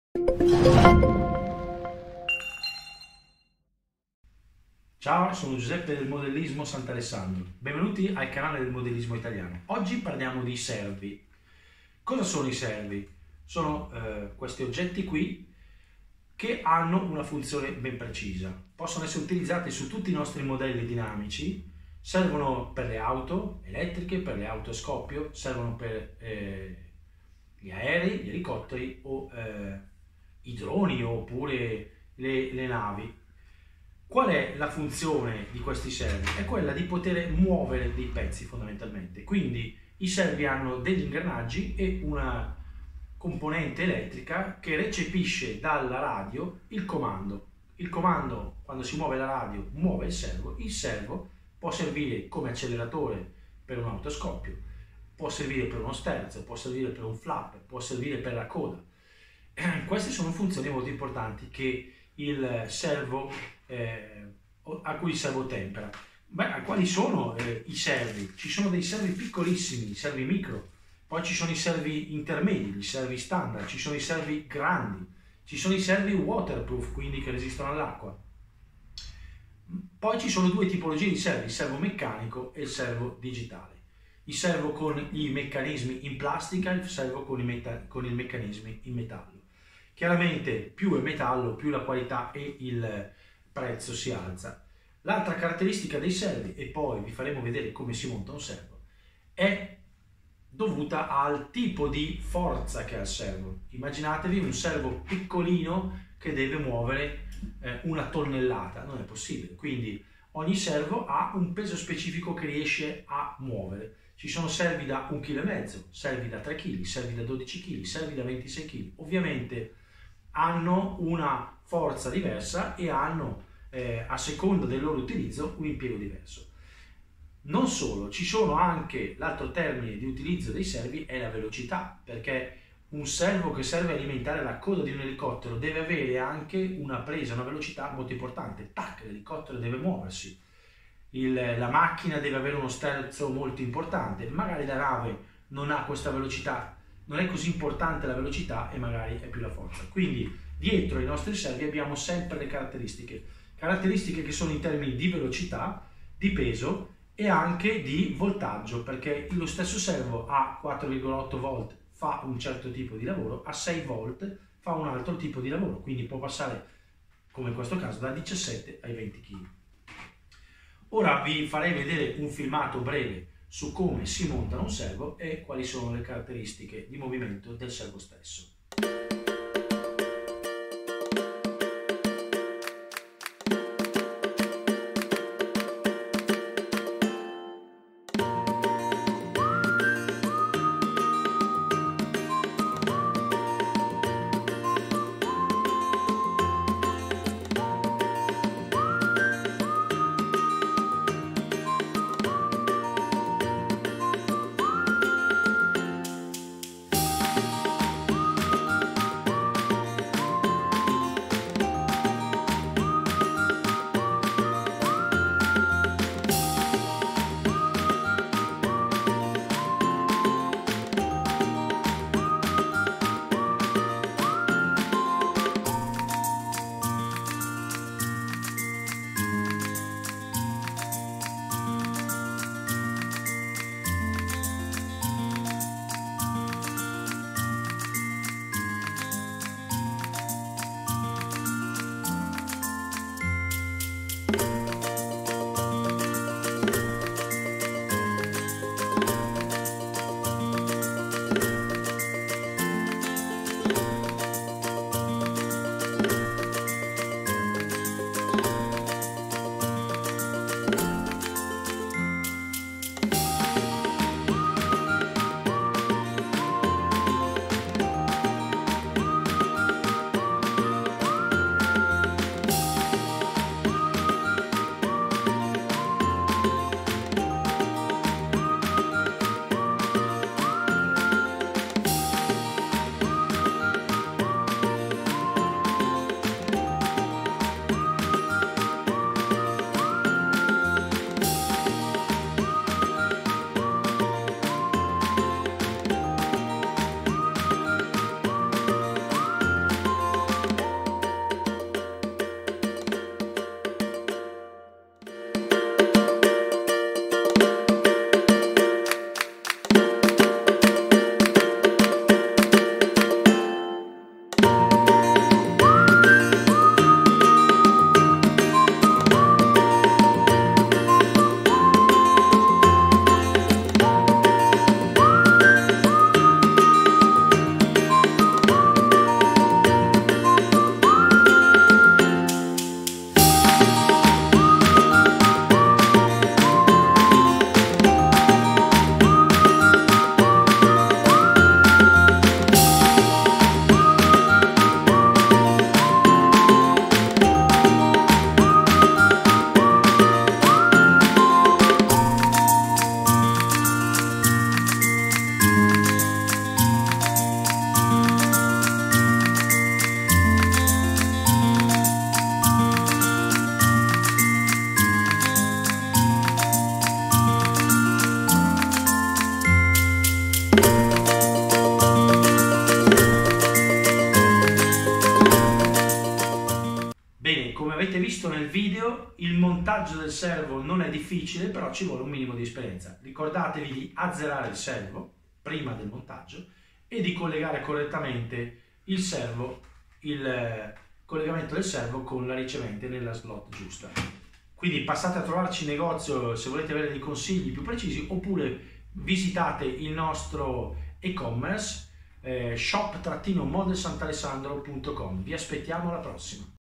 Ciao, sono Giuseppe del Modellismo Sant'Alessandro. Benvenuti al canale del modellismo italiano. Oggi parliamo di servi. Cosa sono i servi? Sono questi oggetti qui che hanno una funzione ben precisa. Possono essere utilizzati su tutti i nostri modelli dinamici, servono per le auto elettriche, per le auto a scoppio, servono per gli aerei, gli elicotteri o i droni oppure le navi. Qual è la funzione di questi servi? È quella di poter muovere dei pezzi fondamentalmente. Quindi i servi hanno degli ingranaggi e una componente elettrica che recepisce dalla radio il comando. Il comando, quando si muove la radio, muove il servo può servire come acceleratore per un autoscoppio, può servire per uno sterzo, può servire per un flap, può servire per la coda. Queste sono funzioni molto importanti che il servo a cui il servo tempera. Quali sono i servi? Ci sono dei servi piccolissimi, i servi micro, poi ci sono i servi intermedi, i servi standard, ci sono i servi grandi, ci sono i servi waterproof, quindi che resistono all'acqua. Poi ci sono due tipologie di servi, il servo meccanico e il servo digitale. Il servo con i meccanismi in plastica e il servo con i meccanismi in metallo. Chiaramente più è metallo, più la qualità e il prezzo si alza. L'altra caratteristica dei servi, e poi vi faremo vedere come si monta un servo, è dovuta al tipo di forza che ha il servo. Immaginatevi un servo piccolino che deve muovere una tonnellata, non è possibile. Quindi ogni servo ha un peso specifico che riesce a muovere. Ci sono servi da 1,5 kg, servi da 3 kg, servi da 12 kg, servi da 26 kg. Ovviamente hanno una forza diversa e hanno, a seconda del loro utilizzo, un impiego diverso. Non solo, ci sono anche, l'altro termine di utilizzo dei servi è la velocità, perché un servo che serve a alimentare la coda di un elicottero deve avere anche una presa, una velocità molto importante. Tac, l'elicottero deve muoversi, la macchina deve avere uno sterzo molto importante, magari la nave non ha questa velocità, non è così importante la velocità e magari è più la forza. Quindi dietro ai nostri servi abbiamo sempre le caratteristiche che sono in termini di velocità, di peso e anche di voltaggio, perché lo stesso servo a 4,8 volt fa un certo tipo di lavoro, a 6 volt fa un altro tipo di lavoro, quindi può passare, come in questo caso, da 17 ai 20 kg. Ora vi farei vedere un filmato breve su come si monta un servo e quali sono le caratteristiche di movimento del servo stesso. video. Il montaggio del servo non è difficile, però ci vuole un minimo di esperienza. Ricordatevi di azzerare il servo prima del montaggio e di collegare correttamente il collegamento del servo con la ricevente nella slot giusta. Quindi passate a trovarci in negozio se volete avere dei consigli più precisi, oppure visitate il nostro e-commerce shop-modelsantalessandro.com. Vi aspettiamo alla prossima.